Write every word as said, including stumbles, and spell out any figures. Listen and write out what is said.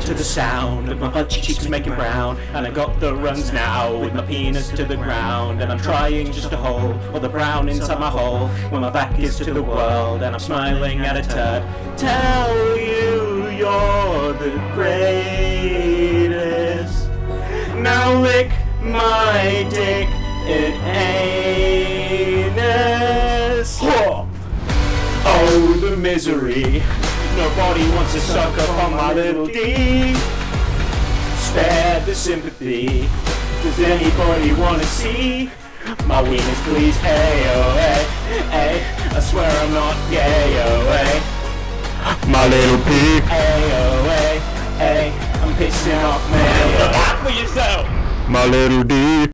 to the sound of my butt cheeks making brown. And I got the runs now with my penis to the ground. And I'm trying just to hold all the brown inside my hole when my back is to the world and I'm smiling at a turd. Tell you you're the greatest. Now lick my dick in anus. Oh, the misery. Nobody wants to suck up on my little D. Spare the sympathy. Does anybody want to see my weenus, please? Hey, oh, hey, hey. I swear I'm not gay, oh, hey. My little pig. Hey, oh, hey, hey. I'm pissing off me. Look out for yourself. My little D.